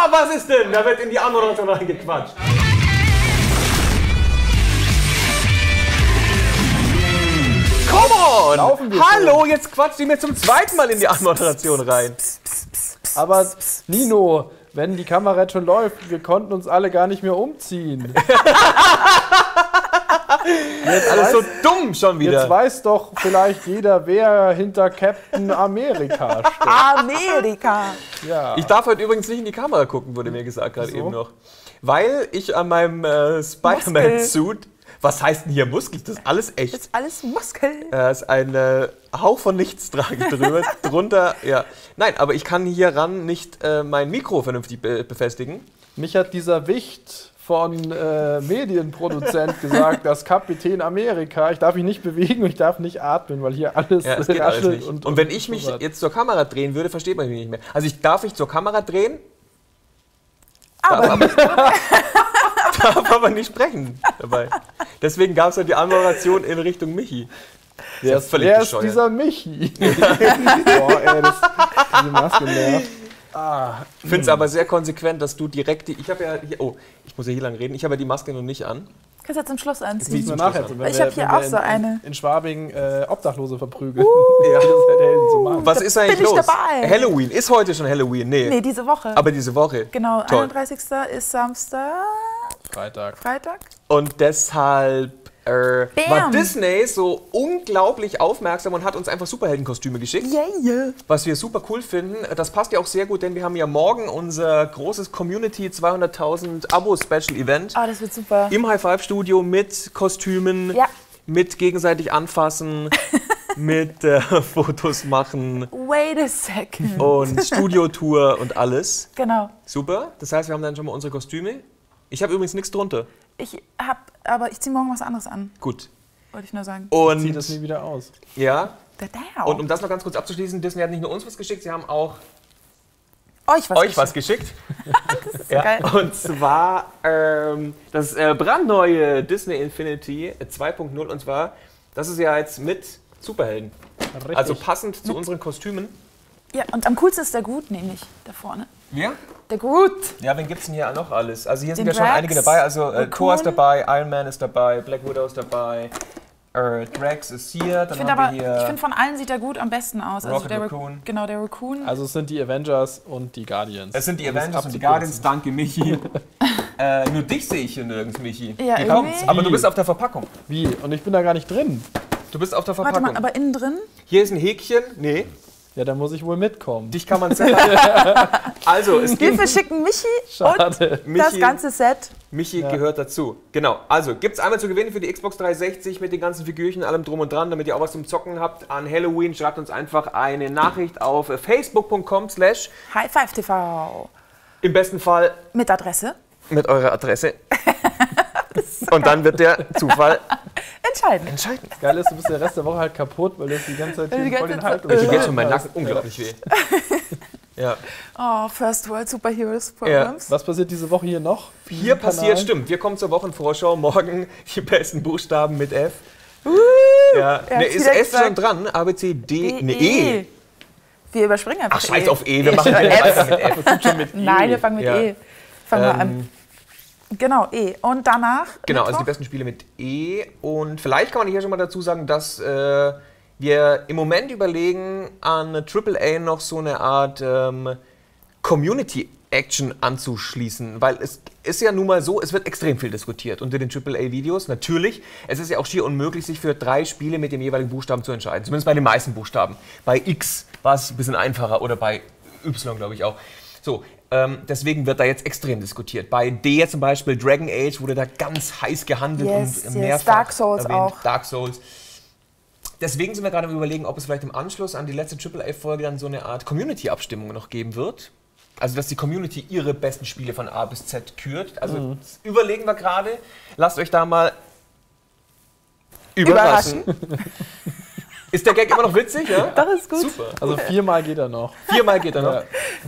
was ist denn? Da wird in die Anmoderation reingequatscht. Come on! Hallo, jetzt quatscht ihr mir zum zweiten Mal in die Anmoderation rein. Aber Nino, wenn die Kamera jetzt schon läuft, wir konnten uns alle gar nicht mehr umziehen. Alles so dumm schon wieder. Jetzt weiß doch vielleicht jeder, wer hinter Captain America steht. Amerika! Ja. Ich darf heute übrigens nicht in die Kamera gucken, wurde mir gesagt gerade eben noch. Weil ich an meinem Spider-Man-Suit, was heißt denn hier Muskel? Das ist alles echt. Das ist alles Muskel. Da ist ein Hauch von nichts drunter. Ja. Nein, aber ich kann hier ran nicht mein Mikro vernünftig befestigen. Mich hat dieser Wicht von Medienproduzent gesagt, dass Kapitän Amerika, ich darf mich nicht bewegen und ich darf nicht atmen, weil hier alles Ja, das geht alles raschelt. nicht. Und wenn ich mich jetzt zur Kamera drehen würde, versteht man mich nicht mehr. Also ich darf mich zur Kamera drehen, darf aber nicht sprechen dabei. Deswegen gab es ja die Anmoderation in Richtung Michi. Wer ist dieser Michi? Boah, ey, diese Maske nervt. Ich finde es aber sehr konsequent, dass du direkt die. Ich habe ja hier. Oh, ich muss ja hier lang reden. Ich habe ja die Maske noch nicht an. Kannst du jetzt zum Schluss anziehen? Sieht man nachher. Ich habe hier auch so eine. In Schwabing Obdachlose verprügeln. Ja. Das ist halt Helden zu machen. Was ist eigentlich bin ich los? dabei. Halloween. Ist heute schon Halloween? Nee. Diese Woche. Aber diese Woche. Genau, Toll. 31. ist Samstag. Freitag. Und deshalb war Bam. Disney so unglaublich aufmerksam und hat uns einfach Superheldenkostüme geschickt. Yeah. Was wir super cool finden. Das passt ja auch sehr gut, denn wir haben ja morgen unser großes Community 200.000 Abo-Special-Event. Ah, das wird super. Im High-Five-Studio mit Kostümen, Ja. mit gegenseitig anfassen, mit Fotos machen Wait a second. und Studiotour und alles. Genau. Super. Das heißt, wir haben dann schon mal unsere Kostüme. Ich habe übrigens nichts drunter. Aber ich ziehe morgen was anderes an, Gut. wollte ich nur sagen. Und Zieht das nie wieder aus. ja. Dadau. Und um das noch ganz kurz abzuschließen, Disney hat nicht nur uns was geschickt, sie haben auch euch was geschickt. so geil. Und zwar das brandneue Disney Infinity 2.0 und zwar, das ist ja jetzt mit Superhelden. Richtig. Also passend zu unseren Kostümen. Ja, und am coolsten ist der Groot nämlich, da vorne. Wir? Der Groot. Ja, wen gibt's denn hier noch alles? Also hier sind Den ja schon Drax, einige dabei. Also Raccoon. Thor ist dabei, Iron Man ist dabei, Black Widow ist dabei, Drax ist hier. Dann haben wir Ich hier finde von allen sieht der Groot am besten aus. Rocket der Raccoon. Genau, der Raccoon. Also es sind die Avengers und die Guardians. Es sind die Um es Avengers und die abzukürzen. Guardians, danke Michi. Nur dich sehe ich hier nirgends, Michi. Ja, Hier irgendwie. kommt's. Aber du bist auf der Verpackung. Wie? Und ich bin da gar nicht drin. Du bist auf der Warte Verpackung. mal, aber innen drin? Hier ist ein Häkchen. Nee, Ja, da muss ich wohl mitkommen. dich kann man selber. Also, es Wir gibt verschicken Michi Schade. und das ganze Set. Michi gehört dazu. Genau. Also, gibt es einmal zu gewinnen für die Xbox 360 mit den ganzen Figürchen, allem drum und dran, damit ihr auch was zum Zocken habt an Halloween. Schreibt uns einfach eine Nachricht auf facebook.com/ High Five TV. im besten Fall Mit Adresse. mit eurer Adresse. Und dann wird der Zufall Entscheidend. entscheiden. Geil ist, du bist der Rest der Woche halt kaputt, weil du hast die ganze Zeit Die hier ganze voll den Zeit Halt so- Mir geht schon mein hast. Nacken unglaublich weh. Ja. Oh, First World Superheroes Programs. Was passiert diese Woche hier noch? Hier Kanal? passiert, stimmt, wir kommen zur Wochenvorschau. Morgen die besten Buchstaben mit F. Ja, Er ne, hat's ist wieder F schon gesagt. dran? A, B, C, D, ne, E. Wir überspringen einfach Ach, scheiß auf E, wir machen Ja, wieder F. weiter mit F. Das sind schon mit Nein, wir fangen mit Ja. E. Fangen wir an. Genau, E. Und danach Genau, also die Mittwoch? besten Spiele mit E. Und vielleicht kann man hier schon mal dazu sagen, dass wir im Moment überlegen, an AAA noch so eine Art Community-Action anzuschließen. Weil es ist ja nun mal so, es wird extrem viel diskutiert unter den AAA-Videos. Natürlich, es ist ja auch schier unmöglich, sich für 3 Spiele mit dem jeweiligen Buchstaben zu entscheiden. Zumindest bei den meisten Buchstaben. Bei X war es ein bisschen einfacher oder bei Y, glaube ich auch. So, deswegen wird da jetzt extrem diskutiert. Bei D zum Beispiel, Dragon Age, wurde da ganz heiß gehandelt Yes, und yes. mehrfach Dark Souls erwähnt. auch. Dark Souls. Deswegen sind wir gerade am Überlegen, ob es vielleicht im Anschluss an die letzte AAA-Folge dann so eine Art Community-Abstimmung noch geben wird. Also, dass die Community ihre besten Spiele von A bis Z kürt. Also, das überlegen wir gerade. Lasst euch da mal überraschen. Ist der Gag immer noch witzig? Ja? Das ist gut. Super. Also 4-mal geht er noch. 4-mal geht er noch.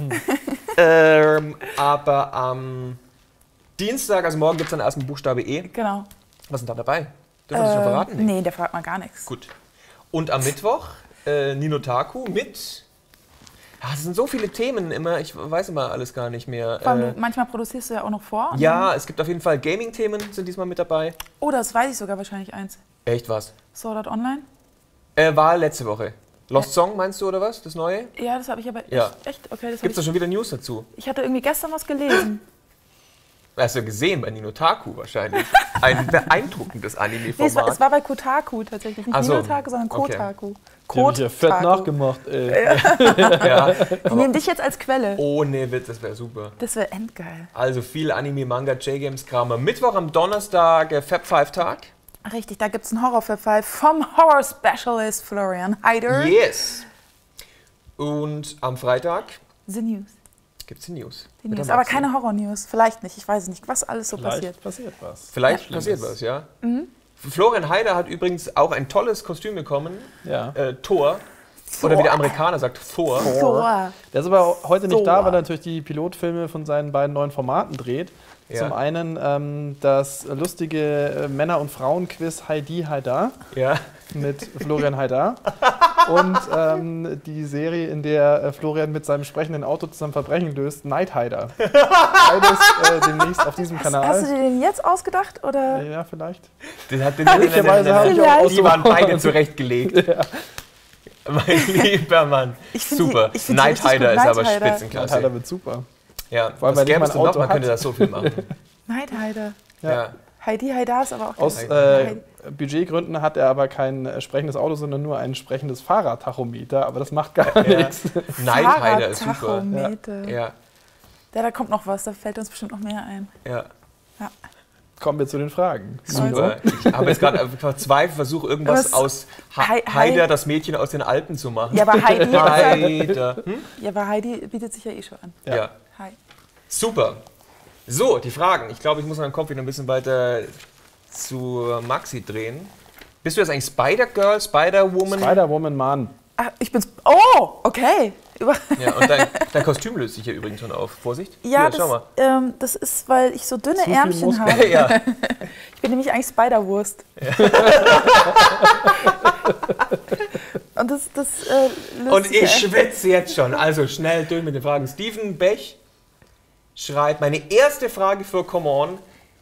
Ja. Aber am Dienstag, also morgen, gibt es dann erst einen Buchstabe E. Genau. Was ist denn da dabei? Dürfen wir das schon verraten? Nee, der fragt mal gar nichts. Gut. Und am Mittwoch Nino Taku mit Es sind so viele Themen immer, ich weiß immer alles gar nicht mehr. Vor allem, manchmal produzierst du ja auch noch vor. Ja, es gibt auf jeden Fall Gaming-Themen, sind diesmal mit dabei. Oh, das weiß ich sogar wahrscheinlich eins. Echt was? Sword Art Online? War letzte Woche. Lost Song meinst du, oder was? Das neue? Ja, das habe ich aber Ja. echt. Okay, das Gibt es da schon wieder News dazu? ich hatte irgendwie gestern was gelesen. Hast du gesehen bei Ninotaku wahrscheinlich. Ein beeindruckendes Nee, es Anime-Format. war bei Kotaku tatsächlich. Nicht Ach so. Ninotaku, sondern Okay. Kotaku. Die hab ich ja fett Kotaku. nachgemacht, ey. Ja, Ich nehme dich jetzt als Quelle. ohne Witz, das wäre super. Das wäre endgeil. Also viel Anime, Manga, J-Games-Kram. Am Mittwoch, am Donnerstag, Fab 5-Tag. Richtig, da gibt es einen Horror für Five vom Horror-Specialist Florian Heider. Yes. Und am Freitag The News. gibt es die News. Die Mit News. der Aber Maxi. keine Horror-News. Vielleicht nicht. Ich weiß es nicht, was alles so passiert. Vielleicht passiert was. Vielleicht Ja. passiert was, ja. Florian Heider hat übrigens auch ein tolles Kostüm bekommen. Ja. Thor. Oder wie der Amerikaner sagt, Thor. Thor. Der ist aber heute nicht So. da, weil er natürlich die Pilotfilme von seinen beiden neuen Formaten dreht. Ja. Zum einen das lustige Männer- und Frauen-Quiz Heidi Haidar Ja. mit Florian Haidar und die Serie, in der Florian mit seinem sprechenden Auto zusammen Verbrechen löst, Night Hider. Beides demnächst auf diesem Hast du Kanal. dir den jetzt ausgedacht? Oder? Ja, vielleicht. Den hat Ehrlicherweise habe ich auch Vielleicht. Die waren beide zurechtgelegt. Mein lieber Mann. Ich find die- Super. ich find die Night richtig Hider gut. ist aber Night Hider. Night Spitzenklasse. Hider wird super. Ja, Vor allem, was weil gäbe nicht es mein denn noch? Auto Man könnte hat. das so viel machen. Night Hider. Ja. Heidi Haidar ist aber auch Aus geil. Budgetgründen hat er aber kein sprechendes Auto, sondern nur ein sprechendes Fahrradtachometer. Aber das macht gar nichts. Night Hider ist super. Fahrradtachometer. Ja, Ja, da kommt noch was, da fällt uns bestimmt noch mehr ein. ja. Kommen wir zu den Fragen. Super. Ich habe jetzt gerade verzweifelt versucht, irgendwas Was? aus Hei- Heider, das Mädchen aus den Alpen zu machen. Ja, aber Heidi, Heider. ja, aber Heidi bietet sich ja eh schon an. Ja. Hi. Super. So, die Fragen. Ich glaube, ich muss meinen Kopf wieder ein bisschen weiter zu Maxi drehen. Bist du jetzt eigentlich Spider-Girl, Spider-Woman? Spider-Woman Mann. Ach, ich bin's. Oh, okay. Ja, und dein Kostüm löst sich ja übrigens schon auf. Vorsicht. Ja, Hier, schau mal. das ist, weil ich so dünne Zu viel Ärmchen Muskeln. habe. Ja. Ich bin nämlich eigentlich Spider-Wurst. Und das löst Und sich ich ja- schwitze jetzt schon. Also schnell durch mit den Fragen. Steven Bech schreibt, meine erste Frage für Come On.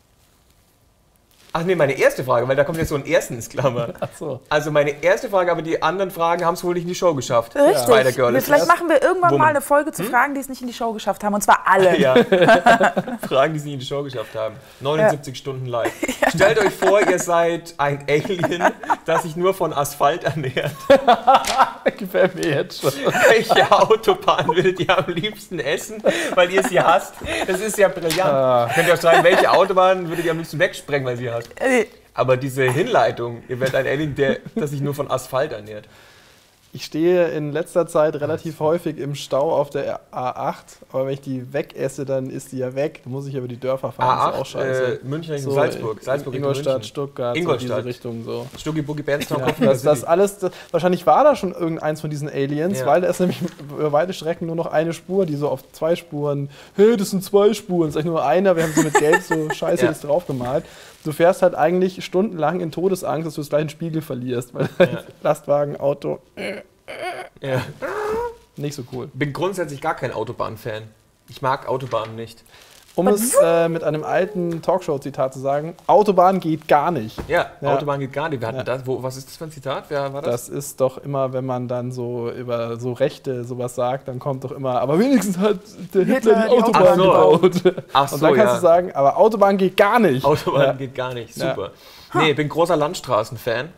Ach nee, meine erste Frage, weil da kommt jetzt so ein ersten ins Klammer. Ach so. Also meine erste Frage, aber die anderen Fragen haben es wohl nicht in die Show geschafft. Richtig. Spider-Girl ist Vielleicht das. machen wir irgendwann Woman. mal eine Folge zu Fragen, die es nicht in die Show geschafft haben. Und zwar alle. Ja. Fragen, die sie nicht in die Show geschafft haben. 79 Stunden live. Stellt euch vor, ihr seid ein Alien, das sich nur von Asphalt ernährt. Gefällt mir jetzt schon. Welche Autobahn würdet ihr am liebsten essen, weil ihr sie hasst? Das ist ja brillant. Könnt ihr auch sagen, welche Autobahn würdet ihr am liebsten wegsprengen, weil sie hasst? Aber diese Hinleitung, ihr werdet ein Alien, das sich nur von Asphalt ernährt. Ich stehe in letzter Zeit relativ häufig im Stau auf der A8, aber wenn ich die wegesse, dann ist die ja weg. Dann muss ich über die Dörfer fahren, das ist auch A8, scheiße. München Richtung Salzburg. Salzburg Richtung Ingolstadt, München. Stuttgart, Ingolstadt. So diese Richtung so. Stuggi Buggi Bandstown, Ja, das alles, wahrscheinlich war da schon irgendeins von diesen Aliens, Ja. weil da ist nämlich über weite Strecken nur noch eine Spur, die so auf 2 Spuren, hey, das sind 2 Spuren, das ist eigentlich nur einer, wir haben so mit Gelb so scheiße Ja. das drauf gemalt. Du fährst halt eigentlich stundenlang in Todesangst, dass du das gleich einen Spiegel verlierst, weil Lastwagen, Auto, Ja. nicht so cool. Bin grundsätzlich gar kein Autobahn-Fan. Ich mag Autobahnen nicht. Um es mit einem alten Talkshow-Zitat zu sagen, Autobahn geht gar nicht. Ja, Ja. Autobahn geht gar nicht. Wir hatten das. Was ist das für ein Zitat? Wer war das? Das ist doch immer, wenn man dann so über so Rechte sowas sagt, dann kommt doch immer, aber wenigstens hat der Hitler die Autobahn Ach so. gebaut. Ach Und dann kannst du sagen, aber Autobahn geht gar nicht. Autobahn Ja. geht gar nicht. Ja. Super. Nee, ich bin großer Landstraßen-Fan.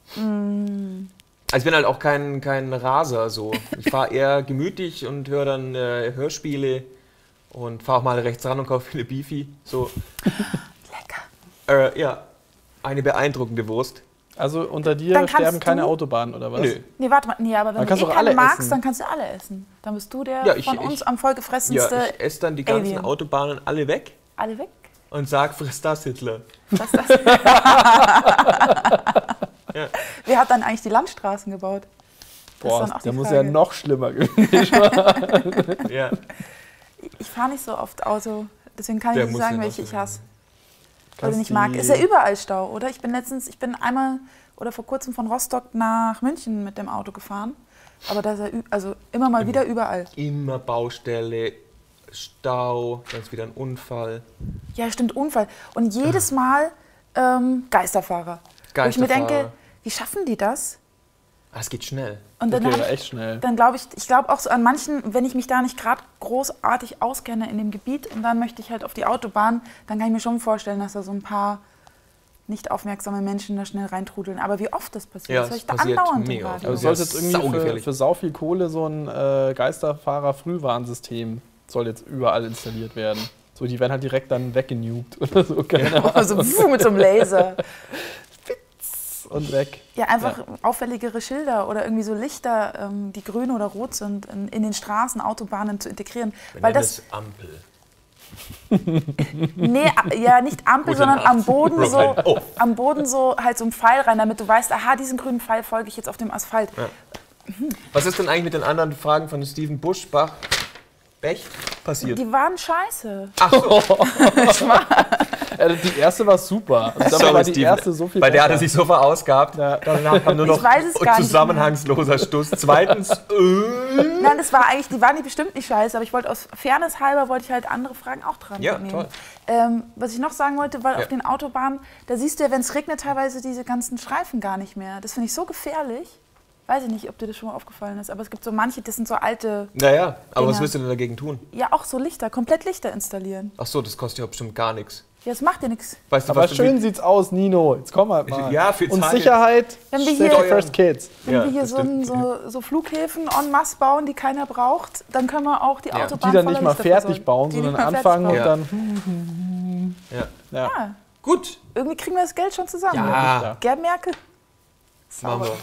Also ich bin halt auch kein Raser so. Ich fahre eher gemütlich und höre dann Hörspiele und fahre auch mal rechts ran und kaufe eine Beefy. So. Lecker. Ja, eine beeindruckende Wurst. Also unter dir Dann kannst sterben keine du- Autobahnen oder was? Nö. Nee, warte mal. Nee, aber wenn Dann du kannst du auch keine alle magst, essen. dann kannst du alle essen. Dann bist du der Ja, ich- von uns am Ja, vollgefressenste. ich esse dann die ganzen Alien. Autobahnen alle weg Alle weg? und sag, friss das, Hitler. Was ist das? Ja. Wer hat dann eigentlich die Landstraßen gebaut? Das ist Boah, dann auch die der muss Frage. ja noch schlimmer gewesen. Ja. Ich fahre nicht so oft Auto, deswegen kann Der ich nicht muss sagen, ja noch welche ich so hasse. Oder Kannst nicht mag. die- Ist ja überall Stau, oder? Ich bin einmal oder vor kurzem von Rostock nach München mit dem Auto gefahren. Aber da ist er also immer mal wieder überall. Immer Baustelle, Stau, dann ist wieder ein Unfall. Ja, stimmt, Unfall. Und jedes Mal Geisterfahrer. Wo ich mir denke, wie schaffen die das? Es geht schnell. Und dann Das geht echt schnell. Dann glaube ich glaube auch so an manchen, wenn ich mich da nicht gerade großartig auskenne in dem Gebiet und dann möchte ich halt auf die Autobahn, dann kann ich mir schon vorstellen, dass da so ein paar nicht aufmerksame Menschen da schnell reintrudeln. Aber wie oft das passiert, Ja, das höre ich das da passiert andauernd im mega Radio. Also sollte jetzt irgendwie saugefährlich. für sau viel Kohle so ein Geisterfahrer-Frühwarnsystem soll jetzt überall installiert werden. So, die werden halt direkt dann weggenugt oder so. Keine Ahnung. Also mit so einem Laser. Und weg. Ja, einfach auffälligere Schilder oder irgendwie so Lichter, die grün oder rot sind, in den Straßen, Autobahnen zu integrieren. Weil das Ampel. Nee, ja, nicht Ampel, Gute sondern Nacht. am Boden so, Oh. am Boden so halt so ein Pfeil rein, damit du weißt, aha, diesen grünen Pfeil folge ich jetzt auf dem Asphalt. Ja. Was ist denn eigentlich mit den anderen Fragen von Steven Buschbach, Bech passiert? Die waren scheiße. Ach so, Die erste war super. Also dabei sorry, war die Steven. erste so viel Bei der hat er besser. sich so verausgabt. Ja. Danach kam nur noch Ich weiß es gar nicht zusammenhangsloser Stuss. Zweitens, Nein, das war eigentlich, die waren nicht bestimmt nicht scheiße, aber ich wollte aus Fairness halber, wollte ich halt andere Fragen auch dran Ja, nehmen. toll. Was ich noch sagen wollte, weil Ja. auf den Autobahnen, da siehst du ja, wenn es regnet, teilweise diese ganzen Streifen gar nicht mehr. Das finde ich so gefährlich. Weiß ich nicht, ob dir das schon mal aufgefallen ist, aber es gibt so manche, das sind so alte, naja, aber was Dinger. willst du denn dagegen tun? ja auch so Lichter, komplett Lichter installieren. Ach so, das kostet ja bestimmt gar nichts. Ja, das macht ja nichts. Weißt du, Aber was du schön sieht's aus, Nino. Jetzt komm halt mal. Ja, für Und Tage. Sicherheit, Wenn wir Safety hier- First Kids. Wenn Ja, wir hier das stimmt. so Flughäfen en masse bauen, die keiner braucht, dann können wir auch die Ja. Autobahn Die dann voller nicht mal Lichter fertig versorgen. bauen, Die sondern nicht mal fertig anfangen bauen. und Ja. dann. Ja. Ja. Ja, Gut, irgendwie kriegen wir das Geld schon zusammen. Ja. Gerd Merkel? machen wir.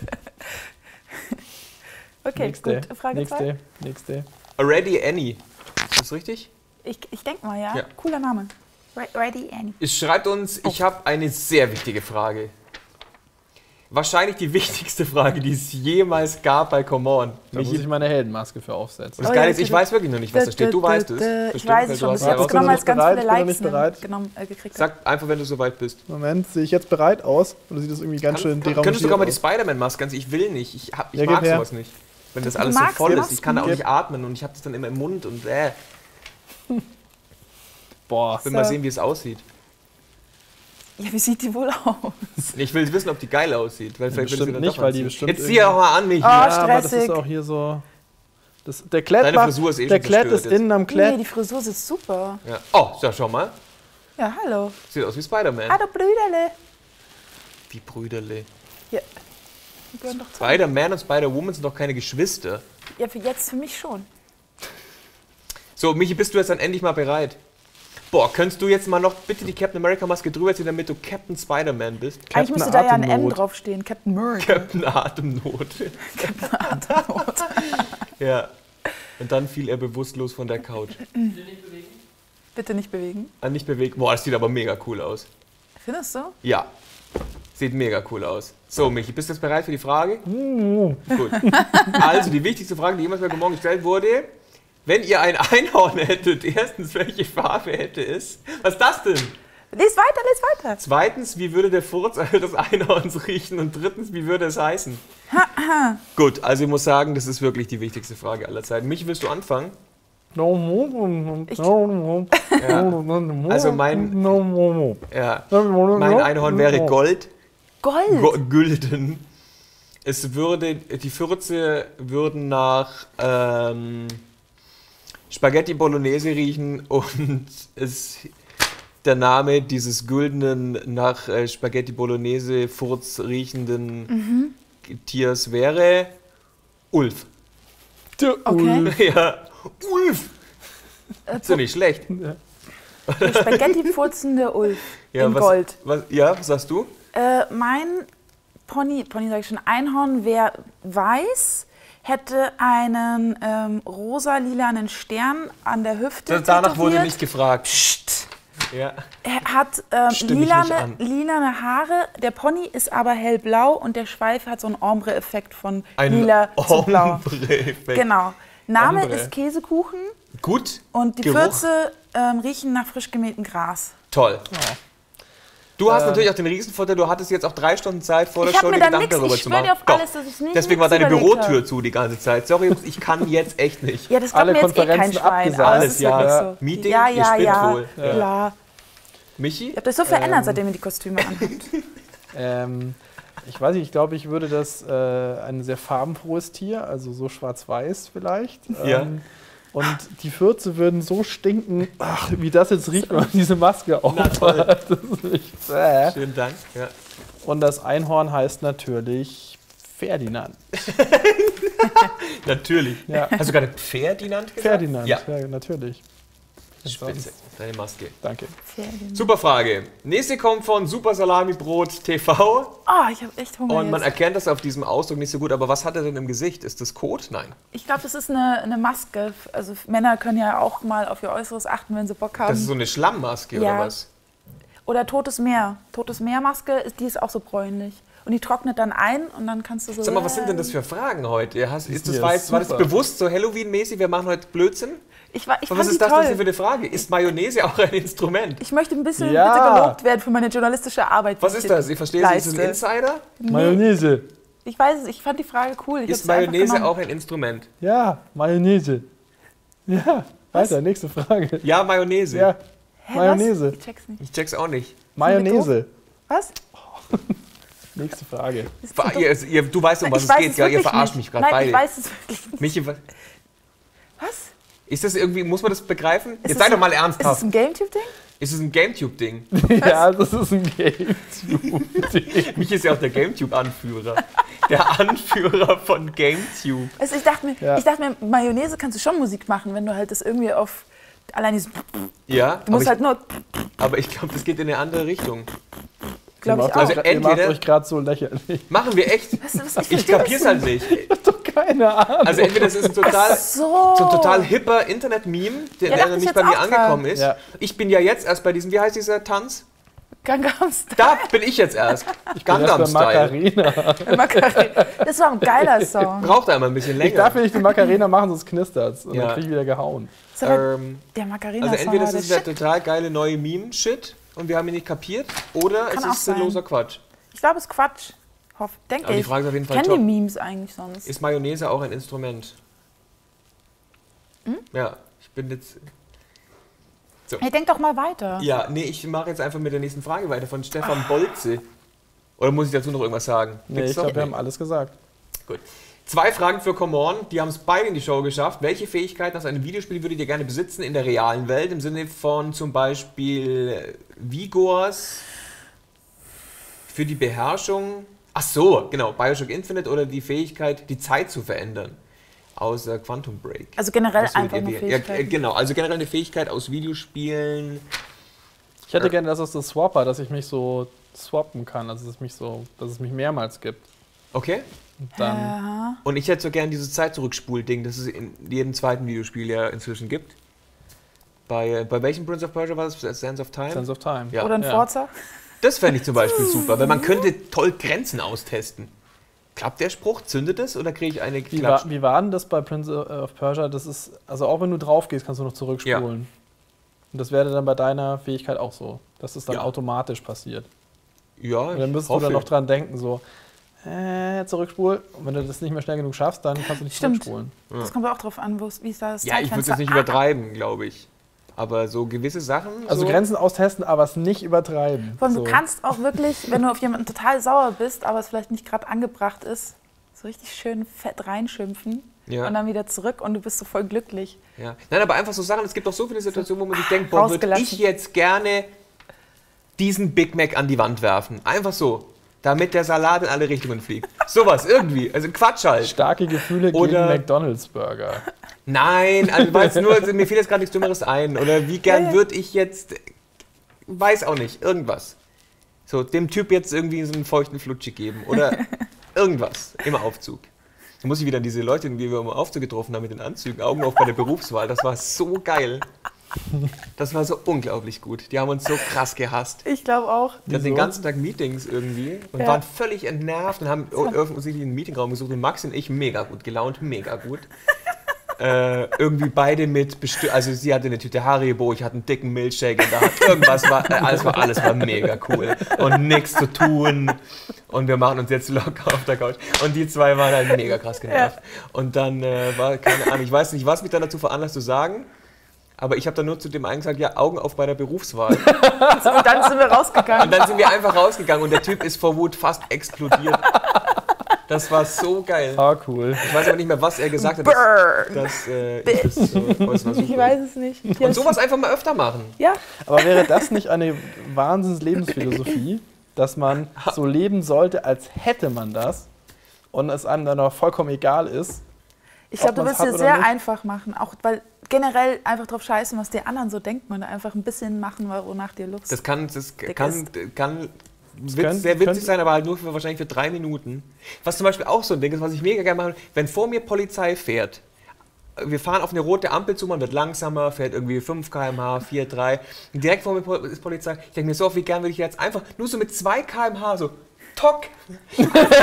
Okay, gut. Frage 2. Nächste. Ready Annie. Ist das richtig? Ich denke mal, ja. Ja. Cooler Name. Ready Annie. Es schreibt uns, ich habe eine sehr wichtige Frage. Wahrscheinlich die wichtigste Frage, die es jemals gab bei Come On. Da muss ich meine Heldenmaske für aufsetzen. Und das Oh Geile ja, ist, ich weiß wirklich noch nicht, was da steht. Du weißt es. Ich Bestimmt, weiß weil es du schon. hast Ich ja habe es raus- genommen, als Bist du ganz bereit? viele Ich bin noch Likes nicht bereit. gekriegt habe. Sag einfach, wenn du soweit bist. Moment, sehe ich jetzt bereit aus? Oder sieht das irgendwie ganz schön Könntest du sogar mal die aus? Spider-Man-Maske an? Ich will nicht. Ich Ja, mag gib her. sowas nicht. Wenn das Du alles so magst voll ist. Masken? Ich kann da auch Gib. nicht atmen und ich habe das dann immer im Mund und Boah. will mal sehen, wie es aussieht. Ja, wie sieht die wohl aus? Ich will wissen, ob die geil aussieht. Weil vielleicht will ich sie Bestimmt dann nicht, doch weil die anziehen. bestimmt Jetzt zieh auch mal an mich. Ah, Ja, aber das ist stressig. auch hier so. Der Klett, Deine Frisur ist eh der schon Klett zerstört ist jetzt. innen am Nee, Klett. die Frisur sitzt super. Ja. Oh, ja, schau mal. Ja, hallo. Sieht aus wie Spider-Man. Hallo, Brüderle. Die Brüderle. Ja. Die gehören doch zusammen. Spider-Man und Spider-Woman sind doch keine Geschwister. Ja, für mich schon. So, Michi, bist du jetzt dann endlich mal bereit? Boah, könntest du jetzt mal noch bitte die Captain America Maske drüber ziehen, damit du Captain Spider-Man bist? Eigentlich müsste da ja ein M draufstehen. Captain America. Captain Atemnot. Ja. Und dann fiel er bewusstlos von der Couch. Bitte nicht bewegen. Nicht bewegt. Boah, das sieht aber mega cool aus. Findest du? Ja. Sieht mega cool aus. So, Michi, bist du jetzt bereit für die Frage? Gut. Also, die wichtigste Frage, die jemals bei Guten Morgen gestellt wurde. Wenn ihr ein Einhorn hättet, erstens, welche Farbe hätte es? Was ist das denn? Lies weiter. Zweitens, wie würde der Furz eures Einhorns riechen? Und drittens, wie würde es heißen? Gut, also ich muss sagen, das ist wirklich die wichtigste Frage aller Zeiten. Michi, willst du anfangen? Ja. Also Ja. Mein Einhorn wäre Gold. Gold. Gülden. Die Fürze würden nach Spaghetti Bolognese riechen und der Name dieses güldenen, nach Spaghetti Bolognese Furz riechenden Tiers wäre Ulf. Okay. Ja, Ulf! Ist ja nicht schlecht. Der Spaghetti-furzende Ulf Ja, in Gold. Was sagst du? Mein Pony sage ich schon, Einhorn wäre weiß, hätte einen rosa-lilanen Stern an der Hüfte Danach wurde tätowiert. nicht gefragt. Psst. Ja. Er hat Stimm ich nicht an. lilane Haare, der Pony ist aber hellblau und der Schweif hat so einen Ombre-Effekt von Ein lila zu blau. Ombre-Effekt. Genau. Name Ombre. ist Käsekuchen Gut. und die Geruch. Fürze riechen nach frisch gemähtem Gras. Toll. Du hast natürlich auch den Riesenvorteil, du hattest jetzt auch 3 Stunden Zeit vor der Ich hab Show, mir dir dann Gedanken nix, darüber ich zu schwör machen. dir auf alles, dass ich nie Deswegen war nix deine überlegt Bürotür hab. zu die ganze Zeit. Sorry, Jungs, ich kann jetzt echt nicht. Ja, das glaubt Alle mir jetzt eh kein Konferenzen Schwein. abgesagt. Aber es Alles, ist ja. wirklich so. Meeting, ja, ihr ja, spinnt ja. wohl. Ja. Klar. Michi? Ihr habt euch so verändert, seitdem ihr die Kostüme anhabt. Ich weiß nicht, ich glaube, ich würde das ein sehr farbenfrohes Tier, also so schwarz-weiß vielleicht. Ja. Und die Fürze würden so stinken, ach, wie das jetzt riecht, wenn man diese Maske aufhat. Das ist nicht, Schönen Dank. Ja. Und das Einhorn heißt natürlich Ferdinand. Natürlich. Ja. Hast du gerade Ferdinand gesagt? Ferdinand, Ja. ja natürlich. Spitze. Deine Maske. Danke. Super Frage. Nächste kommt von Super Salami Brot TV. Oh, ich habe echt Hunger Und man jetzt. erkennt das auf diesem Ausdruck nicht so gut. Aber was hat er denn im Gesicht? Ist das Kot? Nein. Ich glaube, das ist eine Maske. Also Männer können ja auch mal auf ihr Äußeres achten, wenn sie Bock haben. Das ist so eine Schlammmaske Ja. oder was? Oder Totes Meer. Totes Meer-Maske, die ist auch so bräunlich. Und die trocknet dann ein und dann kannst du so... Sag mal, was sind denn das für Fragen heute? ja War das super. bewusst so Halloween-mäßig? Wir machen heute Blödsinn? Ich Aber fand was die ist das denn für toll. eine Frage? Ist Mayonnaise auch ein Instrument? Ich möchte ein bisschen Ja. bitte gelobt werden für meine journalistische Arbeit. die Was ich ist hier das? Ich verstehe es. Ist es ein leiste. Insider? Nee, Mayonnaise. ich weiß es, ich fand die Frage cool. Ich Ist hab's einfach Mayonnaise genommen. auch ein Instrument? Ja, Mayonnaise. Ja, weiter, nächste Frage. Ja, Mayonnaise. Ja, Hä, Mayonnaise. Was? Ich check's nicht. Ich check's auch nicht. Mayonnaise. Was? Nächste Frage. Ist das doch- Du weißt, um was Ich es weiß geht. es Ja, ihr wirklich verarscht nicht. mich gerade Nein, beide. ich weiß es wirklich nicht. Michi, Was? ist das irgendwie, muss man das begreifen? Ist Jetzt es sei ein- doch mal Ist es ernsthaft. ein GameTube-Ding? Ist es ein GameTube-Ding? Ja, das ist ein GameTube. Michi ist ja auch der GameTube-Anführer. Der Anführer von GameTube. Also ich dachte mir, Mayonnaise kannst du schon Musik machen, wenn du halt das irgendwie auf... Allein dieses... Ja, Du musst halt nur... aber ich glaube, das geht in eine andere Richtung. Glaube ich auch. Also Ihr macht entweder- euch gerade so lächerlich. Machen wir echt? Was, ich Ich verstehe kapier's das halt nicht. Doch keine Ahnung. Also entweder das ist ein total, so. so ein total hipper Internet-Meme, der dachte ich nicht jetzt bei mir auch angekommen dran. ist. Ja. Ich bin ja jetzt erst bei diesem, wie heißt dieser Tanz? Gangnam Style. Da bin ich jetzt erst. Gangnam Das war Style. Macarena. Macarena. Das war ein geiler Song. Braucht einmal ein bisschen Ich länger. darf ja nicht die Macarena machen, sonst knistert's. Und Ja. dann krieg ich wieder gehauen. Das ist aber Ähm, der Macarena-Song also entweder war das der ist der Shit. total geile neue Meme-Shit und wir haben ihn nicht kapiert, oder Kann es auch ist sein. sinnloser Quatsch. Ich glaube, es ist Quatsch. Denke Aber die ich. Frage ist auf jeden Fall Kennen top. die Memes eigentlich sonst? Ist Mayonnaise auch ein Instrument? Ja, ich bin jetzt... Hey, denk doch mal weiter. Ja, nee, ich mache jetzt einfach mit der nächsten Frage weiter von Stefan Bolze. Oder muss ich dazu noch irgendwas sagen? Nee, Gibt's ich noch? glaube, wir haben alles gesagt. Gut. 2 Fragen für Come On, die haben es beide in die Show geschafft. Welche Fähigkeiten aus einem Videospiel würdet ihr gerne besitzen in der realen Welt? Im Sinne von zum Beispiel Vigors für die Beherrschung. Ach so, genau, Bioshock Infinite oder die Fähigkeit, die Zeit zu verändern. Aus Quantum Break. Also generell Was würdet einfach ihr eine wählen? Ja, Fähigkeit. genau, also generell eine Fähigkeit aus Videospielen. Ich hätte gerne, dass es das Swapper, dass ich mich so swappen kann, also dass es mich mehrmals gibt. Okay. Und dann, Ja. Und ich hätte so gern dieses Zeit-Zurückspul-Ding, das es in jedem zweiten Videospiel ja inzwischen gibt. Bei welchem Prince of Persia war das? Sands of Time? Sense of Time. Ja. Oder ein Ja. Forza. Das fände ich zum Beispiel super, weil man könnte toll Grenzen austesten. Klappt der Spruch? Zündet es oder kriege ich eine Klatsch? Wie war denn das bei Prince of Persia? Das ist, also auch wenn du drauf gehst, kannst du noch zurückspulen. Und das wäre dann bei deiner Fähigkeit auch so, dass es dann Ja. automatisch passiert. Ja, Und dann ich müsstest du hoffe. dann noch dran denken, so, zurückspulen. Und wenn du das nicht mehr schnell genug schaffst, dann kannst du nicht Stimmt. zurückspulen. Das kommt auch drauf an, wie ist das Ja, ich würde es Zeitfenster? jetzt nicht übertreiben, glaube ich. Aber so gewisse Sachen. Also so, Grenzen austesten, aber es nicht übertreiben. Vor allem, so. du kannst auch wirklich, wenn du auf jemanden total sauer bist, aber es vielleicht nicht gerade angebracht ist, so richtig schön fett reinschimpfen Ja. und dann wieder zurück und du bist so voll glücklich. Ja. Nein, aber einfach so Sachen, es gibt auch so viele Situationen, wo man sich denkt, boah, würde Rausgelassen. ich jetzt gerne diesen Big Mac an die Wand werfen. Einfach so. Damit der Salat in alle Richtungen fliegt. Sowas, irgendwie. Also Quatsch halt. Starke Gefühle Oder- gegen McDonalds Burger. Nein, also weiß nur, mir fiel jetzt gerade nichts Dümmeres ein. Oder wie gern würde ich jetzt, weiß auch nicht, irgendwas. So, dem Typ jetzt irgendwie so einen feuchten Flutschi geben. Oder irgendwas im Aufzug. Da muss ich wieder an diese Leute, die wir im Aufzug getroffen haben mit den Anzügen, Augen auf bei der Berufswahl. Das war so geil. Das war so unglaublich gut. Die haben uns so krass gehasst. Ich glaube auch. Die hatten den ganzen Tag Meetings irgendwie und Ja. waren völlig entnervt und haben offensichtlich einen Meetingraum gesucht. Und Max und ich mega gut gelaunt, mega gut. irgendwie beide mit, also sie hatte eine Tüte Haribo, ich hatte einen dicken Milchshake und da hat irgendwas, alles war mega cool und nichts zu tun und wir machen uns jetzt locker auf der Couch und die zwei waren halt mega krass genervt. Ja. Und dann war, keine Ahnung, ich weiß nicht, was mich dann dazu veranlasst zu sagen, aber ich habe dann nur zu dem einen gesagt, ja, Augen auf bei der Berufswahl. Und dann sind wir rausgegangen. Und dann sind wir einfach rausgegangen und der Typ ist vor Wut fast explodiert. Das war so geil. Ah, cool. Ich weiß aber nicht mehr, was er gesagt hat. Das war super. Ich weiß es nicht. Und sowas einfach mal öfter machen. Ja. Aber wäre das nicht eine Wahnsinns-Lebensphilosophie, dass man so leben sollte, als hätte man das und es einem dann auch vollkommen egal ist? Ich glaube, du willst dir sehr einfach machen, auch weil generell einfach drauf scheißen, was die anderen so denken und einfach ein bisschen machen, wonach dir Lust. Das kann sehr witzig sein, aber halt nur wahrscheinlich für 3 Minuten. Was zum Beispiel auch so ein Ding ist, was ich mega gerne mache, wenn vor mir Polizei fährt. Wir fahren auf eine rote Ampel zu, man wird langsamer, fährt irgendwie 5 km/h, 4, 3. Und direkt vor mir ist Polizei. Ich denke mir so, wie gern würde ich jetzt einfach nur so mit 2 km/h so tock. So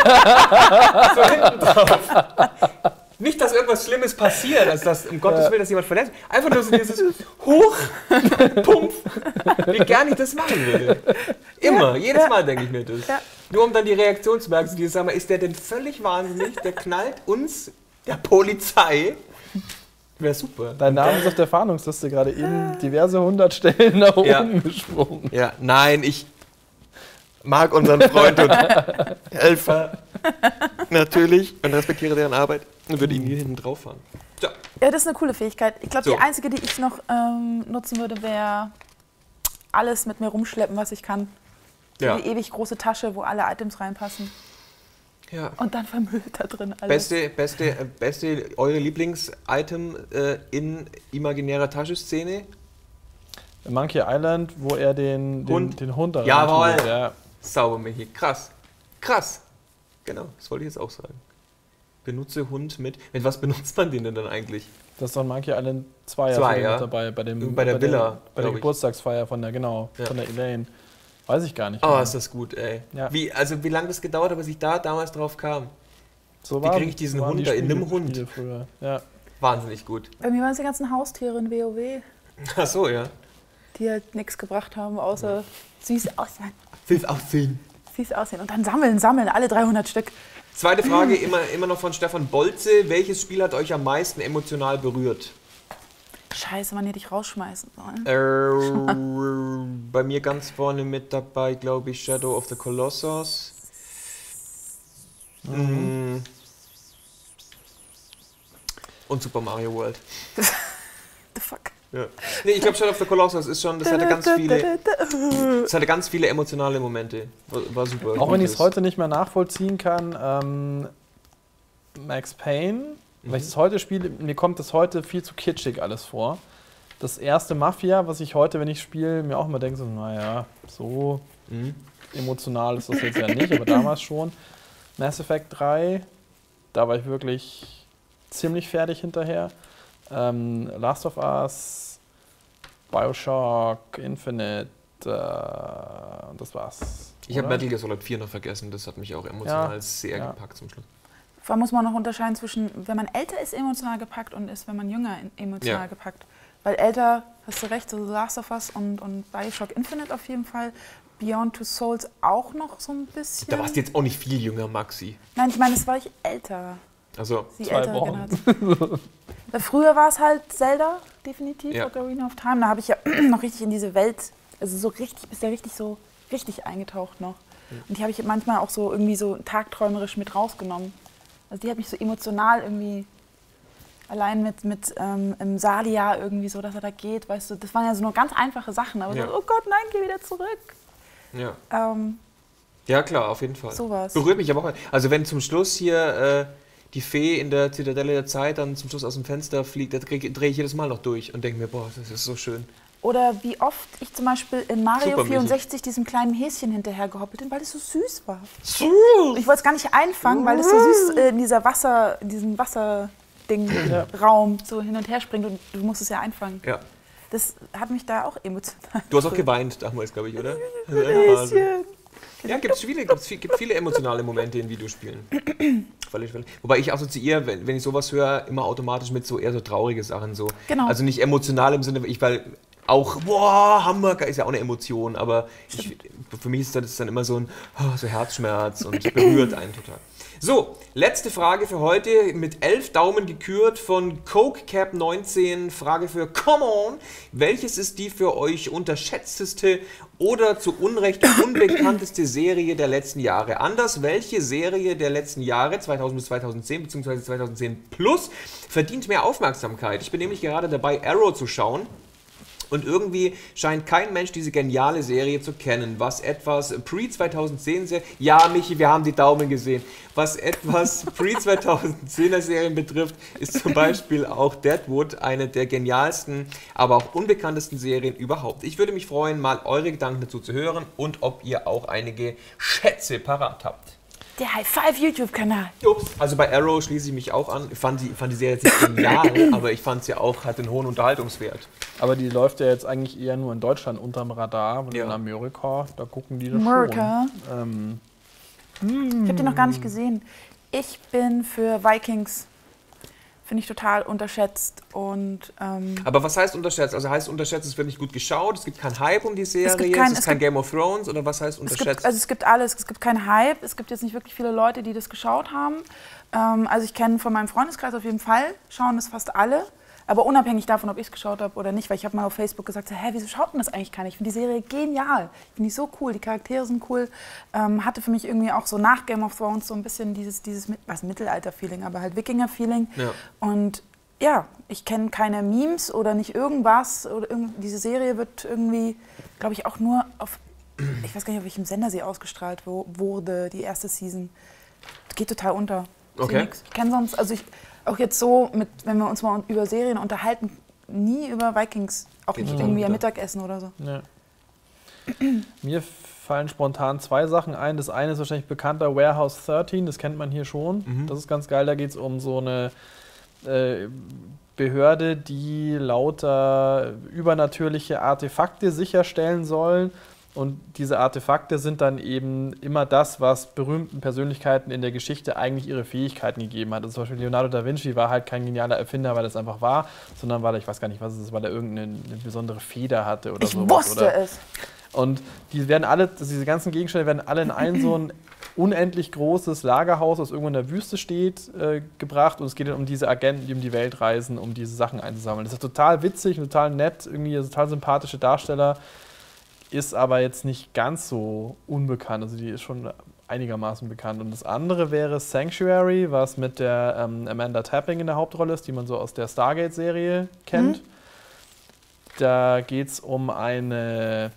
hinten drauf. Nicht, dass irgendwas Schlimmes passiert, also dass um Gottes Willen, dass jemand verletzt. Einfach nur so dieses Huch, Pumpf, wie gern ich das machen würde. Immer, jedes Mal denke ich mir das. Ja. Nur um dann die Reaktion zu merken, die sagen, ist der denn völlig wahnsinnig? Der knallt uns, der Polizei. Wäre super. Dein Name ist auf der Fahndungsliste gerade eben diverse 100 Stellen nach oben gesprungen. Ja, nein, ich mag unseren Freund und Helfer natürlich und respektiere deren Arbeit und würde ihn hier hinten drauf fahren. So. Ja, das ist eine coole Fähigkeit. Ich glaube, die einzige, die ich noch nutzen würde, wäre alles mit mir rumschleppen, was ich kann. So die ewig große Tasche, wo alle Items reinpassen. Ja. Und dann vermüllt da drin alles. Beste eure Lieblings-Item in imaginärer Taschenszene? Monkey Island, wo er den Hund da Jawohl. Ja. Sauber, Michi. Krass. Genau, das wollte ich jetzt auch sagen. Benutze Hund mit was benutzt man den denn dann eigentlich? Das ist doch ein Monkey Island 2 mit dabei, bei der Villa. Bei der Geburtstagsfeier von der Elaine. Weiß ich gar nicht. Oh, ist das gut, ey. Ja. Wie lange das gedauert hat, bis ich da damals drauf kam? So wie kriege ich diesen Hund da in einem Hund? Ja. Wahnsinnig gut. Bei mir waren es die ganzen Haustiere in WoW. Ach so, ja. Die halt nichts gebracht haben, außer süß aussehen. Süß aussehen. Und dann sammeln, alle 300 Stück. Zweite Frage, immer noch von Stefan Bolze. Welches Spiel hat euch am meisten emotional berührt? Scheiße, man hätte dich rausschmeißen sollen. Bei mir ganz vorne mit dabei, glaube ich, Shadow of the Colossus. Und Super Mario World. The fuck? Ja. Nee, ich glaube, Shadow of the Colossus ist schon, das hatte ganz viele emotionale Momente. War super. Auch wenn ich es heute nicht mehr nachvollziehen kann, Max Payne, wenn ich es heute spiele, mir kommt das heute viel zu kitschig alles vor. Das erste Mafia, was ich heute, wenn ich spiele, mir auch immer denke, so, naja, so emotional ist das jetzt ja nicht, aber damals schon. Mass Effect 3, da war ich wirklich ziemlich fertig hinterher. Last of Us, Bioshock, Infinite, das war's. Ich habe Metal Gear Solid 4 noch vergessen, das hat mich auch emotional sehr gepackt zum Schluss. Vor allem muss man noch unterscheiden zwischen, wenn man älter ist, emotional gepackt und ist, wenn man jünger emotional gepackt. Weil älter, hast du recht, so Last of Us und Bioshock Infinite auf jeden Fall. Beyond Two Souls auch noch so ein bisschen. Da warst du jetzt auch nicht viel jünger, Maxi. Nein, ich meine, das war ich älter. Also die 2 Wochen. Früher war es halt Zelda, definitiv, Ocarina of Time. Da habe ich ja noch richtig in diese Welt, also so richtig, bist ja richtig eingetaucht noch. Und die habe ich manchmal auch so irgendwie so tagträumerisch mit rausgenommen. Also die hat mich so emotional irgendwie, allein mit im Salia irgendwie so, dass er da geht, weißt du, das waren ja so nur ganz einfache Sachen, aber so, oh Gott, nein, geh wieder zurück. Ja. Ja, klar, auf jeden Fall. Sowas. Berührt mich aber auch. Also wenn zum Schluss hier die Fee in der Zitadelle der Zeit dann zum Schluss aus dem Fenster fliegt, da drehe ich jedes Mal noch durch und denke mir, boah, das ist so schön. Oder wie oft ich zum Beispiel in Mario 64 diesem kleinen Häschen hinterher gehoppelt bin, weil es so süß war. Ich wollte es gar nicht einfangen, weil es so süß in diesem Wasserding-Raum so hin und her springt und du musst es ja einfangen. Ja. Das hat mich da auch emotional. Du hast auch geweint damals, glaube ich, oder? Häschen. Ja, gibt viele emotionale Momente in Videospielen. Völlig. Wobei ich assoziiere, wenn ich sowas höre, immer automatisch mit so eher so traurige Sachen. So. Genau. Also nicht emotional im Sinne, weil auch, boah, Hammer, ist ja auch eine Emotion, aber für mich ist das dann immer so ein so Herzschmerz und berührt einen total. So, letzte Frage für heute, mit 11 Daumen gekürt von CokeCap19. Frage für Come On. Welches ist die für euch unterschätzteste oder zu Unrecht unbekannteste Serie der letzten Jahre? Anders, welche Serie der letzten Jahre, 2000 bis 2010 bzw. 2010 plus, verdient mehr Aufmerksamkeit? Ich bin nämlich gerade dabei, Arrow zu schauen. Und irgendwie scheint kein Mensch diese geniale Serie zu kennen. Was etwas Pre-2010, ja Michi, wir haben die Daumen gesehen. Was etwas Pre-2010er Serien betrifft, ist zum Beispiel auch Deadwood eine der genialsten, aber auch unbekanntesten Serien überhaupt. Ich würde mich freuen, mal eure Gedanken dazu zu hören und ob ihr auch einige Schätze parat habt. Der High Five YouTube-Kanal. Also bei Arrow schließe ich mich auch an. Ich fand die Serie jetzt nicht genial, aber ich fand sie auch, hat einen hohen Unterhaltungswert. Aber die läuft ja jetzt eigentlich eher nur in Deutschland unterm Radar, und in Amerika, da gucken die das schon. Ich habe die noch gar nicht gesehen. Ich bin für Vikings. Finde ich total unterschätzt. Und, aber was heißt unterschätzt? Also heißt unterschätzt, es wird nicht gut geschaut, es gibt keinen Hype um die Serie, es ist kein Game of Thrones, oder was heißt unterschätzt? Es gibt alles, es gibt keinen Hype, es gibt jetzt nicht wirklich viele Leute, die das geschaut haben. Also ich kenne von meinem Freundeskreis auf jeden Fall, schauen das fast alle. Aber unabhängig davon, ob ich es geschaut habe oder nicht, weil ich habe mal auf Facebook gesagt, hä, wieso schaut denn das eigentlich keiner? Ich finde die Serie genial, ich finde die so cool, die Charaktere sind cool. Hatte für mich irgendwie auch so nach Game of Thrones so ein bisschen dieses Mittelalter-Feeling, aber halt Wikinger-Feeling. Ja. Und ja, ich kenne keine Memes oder nicht irgendwas. Oder diese Serie wird irgendwie, glaube ich, auch nur auf, ich weiß gar nicht, auf welchem Sender sie ausgestrahlt wurde, die erste Season. Geht total unter. Okay. Ich kenne sonst, also auch jetzt so, wenn wir uns mal über Serien unterhalten, nie über Vikings. Auch nicht irgendwie am Mittagessen oder so. Ja. Mir fallen spontan zwei Sachen ein. Das eine ist wahrscheinlich bekannter Warehouse 13, das kennt man hier schon. Das ist ganz geil, da geht es um so eine Behörde, die lauter übernatürliche Artefakte sicherstellen sollen. Und diese Artefakte sind dann eben immer das, was berühmten Persönlichkeiten in der Geschichte eigentlich ihre Fähigkeiten gegeben hat. Also zum Beispiel Leonardo da Vinci war halt kein genialer Erfinder, weil das einfach war, sondern weil er, ich weiß gar nicht, was es ist, weil er irgendeine besondere Feder hatte oder so. Ich wusste es. Und die werden alle, diese ganzen Gegenstände werden alle in ein so ein unendlich großes Lagerhaus, das irgendwo in der Wüste steht, gebracht. Und es geht dann um diese Agenten, die um die Welt reisen, um diese Sachen einzusammeln. Das ist total witzig, total nett, irgendwie total sympathische Darsteller. Ist aber jetzt nicht ganz so unbekannt, also die ist schon einigermaßen bekannt. Und das andere wäre Sanctuary, was mit der Amanda Tapping in der Hauptrolle ist, die man so aus der Stargate-Serie kennt. Da geht es um eine,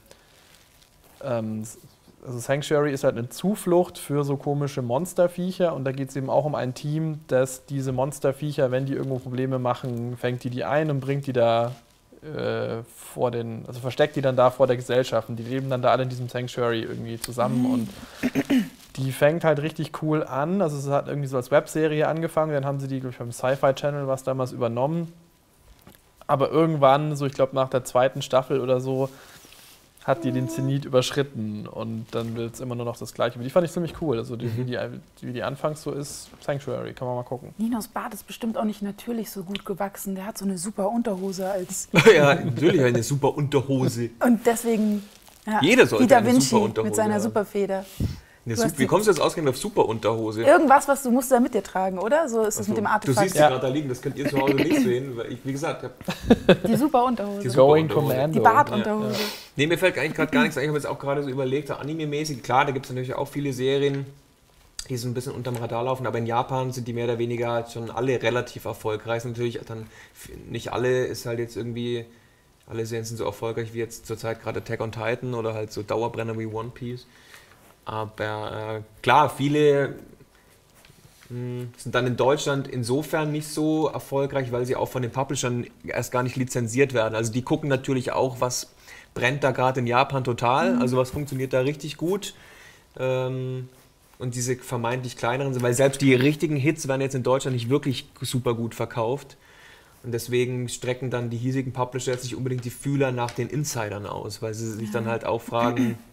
also Sanctuary ist halt eine Zuflucht für so komische Monsterviecher, und da geht es eben auch um ein Team, das diese Monsterviecher, wenn die irgendwo Probleme machen, fängt die ein und bringt die da also versteckt die dann da vor der Gesellschaft, und die leben dann da alle in diesem Sanctuary irgendwie zusammen, und die fängt halt richtig cool an. Also es hat irgendwie so als Webserie angefangen, dann haben sie die, glaube ich, beim Sci-Fi Channel was damals übernommen, aber irgendwann, so ich glaube nach der zweiten Staffel oder so, hat die den Zenit überschritten, und dann wird es immer nur noch das Gleiche. Die fand ich ziemlich cool, also wie die anfangs so ist, Sanctuary, kann man mal gucken. Ninos Bart ist bestimmt auch nicht natürlich so gut gewachsen, der hat so eine super Unterhose als... Ja, natürlich eine super Unterhose. Und deswegen, ja, jeder sollte wie Da eine Vinci super Unterhose mit seiner haben. Superfeder. Wie kommst du jetzt ausgerechnet auf Superunterhose? Irgendwas, was du musst da mit dir tragen, oder? So ist es mit dem Artefakt. Du siehst sie gerade da liegen, das könnt ihr zu Hause nicht sehen, weil ich, wie gesagt, die Superunterhose. Die Going Commando. Die Bartunterhose. Ja. Nee, mir fällt eigentlich gerade gar nichts ein. Ich habe jetzt auch gerade so überlegt, so anime-mäßig. Klar, da gibt es natürlich auch viele Serien, die so ein bisschen unterm Radar laufen, aber in Japan sind die mehr oder weniger schon alle relativ erfolgreich. Natürlich dann nicht alle ist halt jetzt irgendwie, alle Serien sind so erfolgreich wie jetzt zurzeit gerade Attack on Titan oder halt so Dauerbrenner wie One Piece. Aber klar, viele sind dann in Deutschland insofern nicht so erfolgreich, weil sie auch von den Publishern erst gar nicht lizenziert werden. Also die gucken natürlich auch, was brennt da gerade in Japan total, also was funktioniert da richtig gut. Und diese vermeintlich kleineren, weil selbst die richtigen Hits werden jetzt in Deutschland nicht wirklich super gut verkauft. Und deswegen strecken dann die hiesigen Publisher jetzt nicht unbedingt die Fühler nach den Insidern aus, weil sie sich dann halt auch fragen,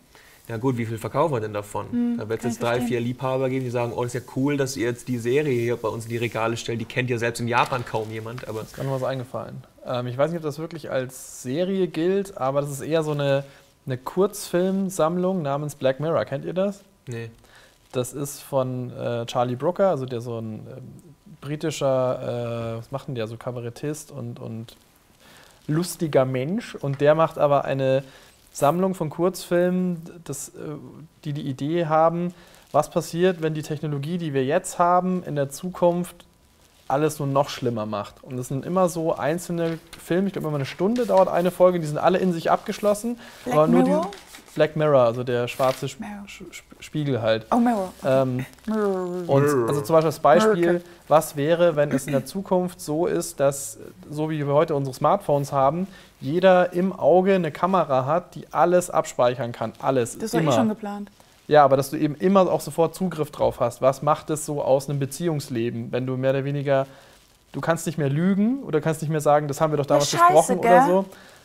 ja gut, wie viel verkaufen wir denn davon? Da wird es kann jetzt ich 3, verstehen. 4 Liebhaber geben, die sagen, oh, das ist ja cool, dass ihr jetzt die Serie hier bei uns in die Regale stellt. Die kennt ja selbst in Japan kaum jemand. Aber Ist gerade noch was eingefallen. Ich weiß nicht, ob das wirklich als Serie gilt, aber das ist eher so eine Kurzfilmsammlung namens Black Mirror. Kennt ihr das? nee. Das ist von Charlie Brooker, also der so ein britischer, was macht denn der, so Kabarettist und lustiger Mensch. Und der macht aber eine Sammlung von Kurzfilmen, die die Idee haben, was passiert, wenn die Technologie, die wir jetzt haben, in der Zukunft alles nur noch schlimmer macht. Und das sind immer so einzelne Filme, ich glaube immer eine Stunde dauert eine Folge, die sind alle in sich abgeschlossen. Black Mirror? Black Mirror, also der schwarze Mirror. Spiegel halt. Oh, Mirror. Und also zum Beispiel das Beispiel, was wäre, wenn es in der Zukunft so ist, dass, so wie wir heute unsere Smartphones haben, jeder im Auge eine Kamera hat, die alles abspeichern kann. Alles. Das ist doch immer. schon geplant. Ja, aber dass du eben immer auch sofort Zugriff drauf hast. Was macht es so aus einem Beziehungsleben, wenn du mehr oder weniger, du kannst nicht mehr lügen oder kannst nicht mehr sagen, das haben wir doch damals Scheiße, besprochen gell? oder so.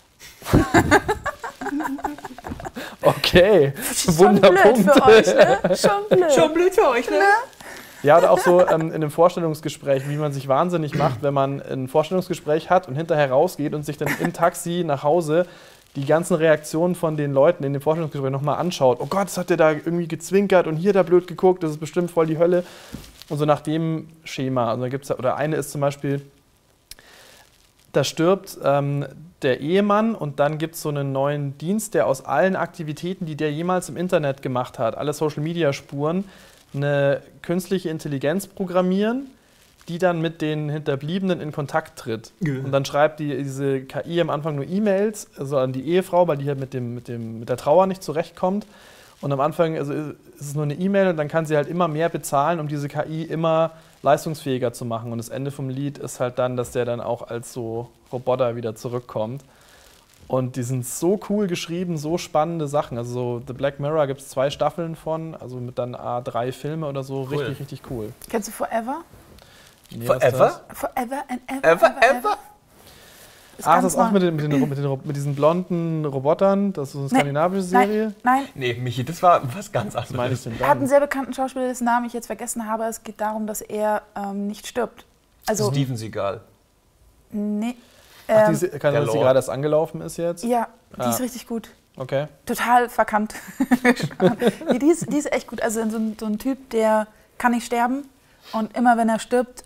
Okay, Schon blöd Wunderpunkt. für euch, ne? Schon blöd. Schon blöd für euch, ne? Ja, oder auch so in einem Vorstellungsgespräch, wie man sich wahnsinnig macht, wenn man ein Vorstellungsgespräch hat und hinterher rausgeht und sich dann im Taxi nach Hause die ganzen Reaktionen von den Leuten in dem Vorstellungsgespräch nochmal anschaut. Oh Gott, das hat der da irgendwie gezwinkert und hier da blöd geguckt, das ist bestimmt voll die Hölle. Und so nach dem Schema. Also da gibt's, oder eine ist zum Beispiel, da stirbt der Ehemann und dann gibt es so einen neuen Dienst, der aus allen Aktivitäten, die der jemals im Internet gemacht hat, alle Social-Media-Spuren, eine künstliche Intelligenz programmieren, die dann mit den Hinterbliebenen in Kontakt tritt. Ja. Und dann schreibt diese KI am Anfang nur E-Mails, also an die Ehefrau, weil die halt mit der Trauer nicht zurechtkommt. Und am Anfang ist es nur eine E-Mail und dann kann sie halt immer mehr bezahlen, um diese KI immer leistungsfähiger zu machen. Und das Ende vom Lied ist halt dann, dass der dann auch als so Roboter wieder zurückkommt. Und die sind so cool geschrieben, so spannende Sachen. Also so The Black Mirror gibt es 2 Staffeln von, also mit dann 3 Filme oder so. Cool. Richtig, richtig cool. Kennst du Forever? Nee, was ist Forever? das? Forever and ever. Ever? Ist Ach, ganz das ist auch neu. mit diesen blonden Robotern. Das ist so eine skandinavische Serie. Nein, Nee, Michi, das war was ganz Was meine ich anderes. denn er hat einen dann? sehr bekannten Schauspieler, dessen Namen ich jetzt vergessen habe. Es geht darum, dass er nicht stirbt. Also, Steven Seagal. nee. Ach, Ähm, kann der sein, dass die Lord. gerade erst angelaufen ist jetzt? ja, die Ah. ist richtig gut. Okay. Total verkannt. Nee, die ist echt gut. Also so ein Typ, der kann nicht sterben. Und immer wenn er stirbt,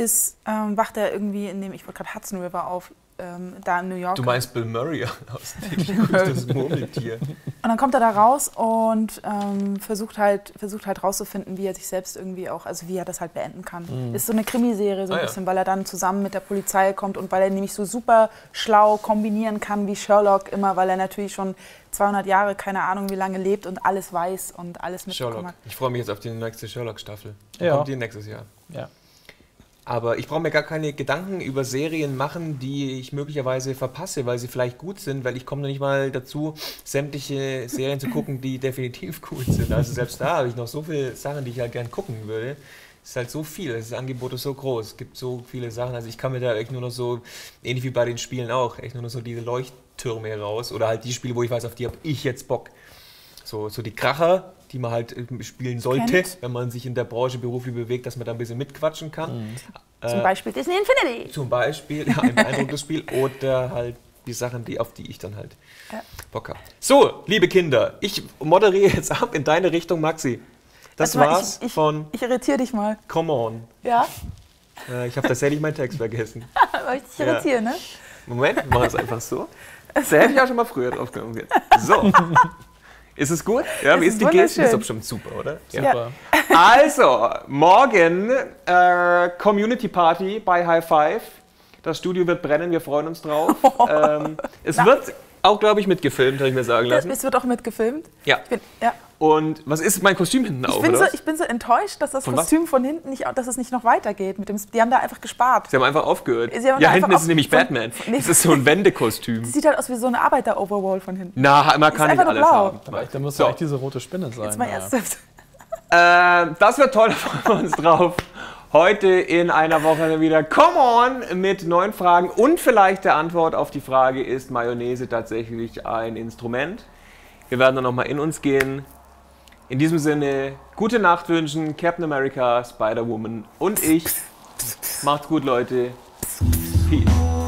wacht er irgendwie in dem, ich wollte gerade Hudson River auf, da in New York. Du meinst Bill Murray aus das Murmeltier. Und dann kommt er da raus und versucht halt rauszufinden, wie er sich selbst irgendwie auch, also wie er das halt beenden kann. Ist so eine Krimiserie so ein Ah, ja. bisschen, weil er dann zusammen mit der Polizei kommt und weil er nämlich so super schlau kombinieren kann wie Sherlock immer, weil er natürlich schon 200 Jahre, keine Ahnung wie lange lebt und alles weiß und alles mitbekommen Sherlock. hat. Ich freue mich jetzt auf die nächste Sherlock-Staffel. Ja. Kommt die nächstes Jahr. Ja. Aber ich brauche mir gar keine Gedanken über Serien machen, die ich möglicherweise verpasse, weil sie vielleicht gut sind, weil ich komme noch nicht mal dazu, sämtliche Serien zu gucken, die definitiv gut sind. Also selbst da habe ich noch so viele Sachen, die ich halt gern gucken würde. Es ist halt so viel, das Angebot ist so groß, es gibt so viele Sachen. Also ich kann mir da echt nur noch so, ähnlich wie bei den Spielen auch, echt nur noch so diese Leuchttürme raus oder halt die Spiele, wo ich weiß, auf die habe ich jetzt Bock. So die Kracher, die man halt spielen sollte, Kennt. wenn man sich in der Branche beruflich bewegt, dass man da ein bisschen mitquatschen kann. Zum Beispiel Disney Infinity. Zum Beispiel, ja, ein beeindruckendes Spiel oder halt die Sachen, auf die ich dann halt Ja. Bock habe. So, liebe Kinder, ich moderiere jetzt ab in deine Richtung, Maxi. Das Warte mal, war's von Ich irritiere dich mal. Come On. Ja? Ich habe tatsächlich meinen Text vergessen. Weil ich dich Ja. irritiere, ne? Moment, wir machen es einfach so. Da hätte ich auch schon mal früher drauf gekommen. So. Ist es gut? Ja, wie Es ist ist die Geste? Ist wunderschön. doch schon super, oder? Super. Also, morgen Community Party bei High Five. Das Studio wird brennen, wir freuen uns drauf. Es wird auch, glaube ich, mitgefilmt, habe ich mir sagen lassen. Es wird auch mitgefilmt. Ja. Ja. Und was ist mein Kostüm hinten auch, oder? Ich bin so enttäuscht, dass das Von was? Kostüm von hinten dass es nicht noch weitergeht. Die haben da einfach gespart. Sie haben einfach aufgehört. Sie haben Ja, einfach hinten ist es auf- nämlich von- Batman. nee. Das ist so ein Wendekostüm. Das sieht halt aus wie so eine Arbeiter-Overall von hinten. Na, man kann Ist nicht einfach nur alles blau. haben. Aber da muss So. ja echt diese rote Spinne sein. Jetzt mal ja. ernsthaft. Das wird toll, da freuen wir uns drauf. Heute in einer Woche wieder Come On mit 9 Fragen und vielleicht der Antwort auf die Frage, ist Mayonnaise tatsächlich ein Instrument? Wir werden dann nochmal in uns gehen. In diesem Sinne, gute Nacht wünschen Captain America, Spider-Woman und ich. Macht's gut, Leute. Peace.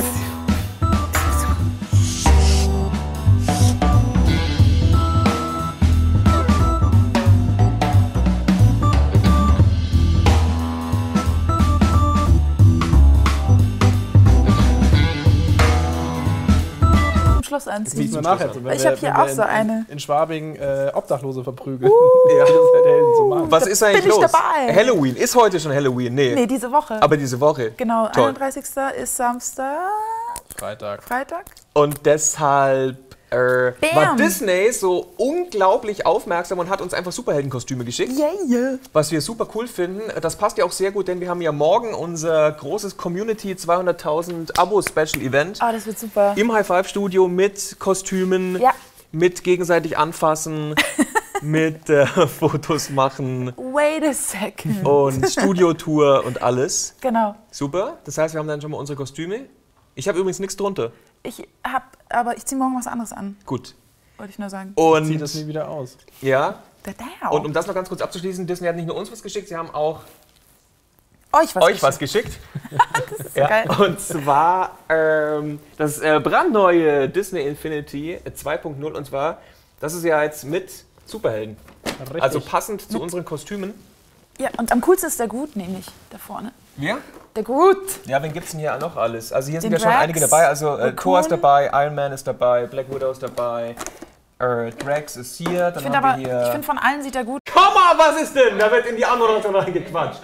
Schluss anziehen. Sieht man nachher. So, Ich habe hier auch so eine. In Schwabing Obdachlose verprügeln. Ja. Das ist halt Helden zu machen. Was ist eigentlich bin ich los? dabei. Halloween. Ist heute schon Halloween? Nee. Nee, diese Woche. Aber diese Woche. Genau, Toll. 31. ist Samstag. Freitag. Und deshalb war Bam. Disney so unglaublich aufmerksam und hat uns einfach Superheldenkostüme geschickt. Yeah. Was wir super cool finden. Das passt ja auch sehr gut, denn wir haben ja morgen unser großes Community 200.000 Abo-Special-Event Oh, das wird super. im High-Five-Studio mit Kostümen, Ja. mit gegenseitig anfassen, mit Fotos machen Wait a second. und Studiotour und alles. Genau. Super. Das heißt, wir haben dann schon mal unsere Kostüme. Ich habe übrigens nichts drunter. Aber ich ziehe morgen was anderes an, Gut. wollte ich nur sagen. Und Zieht das nie wieder aus. ja. Dadau. Und um das noch ganz kurz abzuschließen, Disney hat nicht nur uns was geschickt, sie haben auch euch was geschickt. Das ist so geil. Und zwar das brandneue Disney Infinity 2.0 und zwar, das ist ja jetzt mit Superhelden. Richtig. Also passend zu unseren Kostümen. Ja, und am coolsten ist der Groot nämlich, da vorne. Ja? Der Groot. Ja, wen gibt's denn hier noch alles? Also hier sind Den ja schon Drax, einige dabei. Also Thor ist Raccoon. dabei, Iron Man ist dabei, Black Widow ist dabei, Drax ist hier. Dann Ich finde haben wir aber, hier... ich finde von allen sieht er gut. Komm mal, was ist denn? Da wird in die Anmoderation reingequatscht.